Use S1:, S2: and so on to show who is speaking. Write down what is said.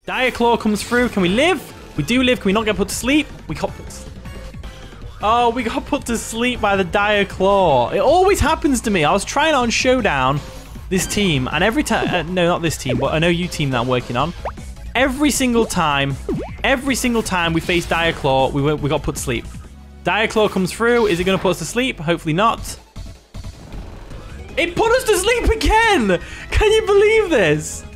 S1: Diaclaw comes through. Can we live? We do live. Can we not get put to sleep? We got put to sleep. Oh, we got put to sleep by the Diaclaw. It always happens to me. I was trying on Showdown, this team, and every time... no, not this team, but I know you team that I'm working on. Every single time we face Diaclaw, we got put to sleep. Diaclaw comes through. Is it going to put us to sleep? Hopefully not. It put us to sleep again! Can you believe this?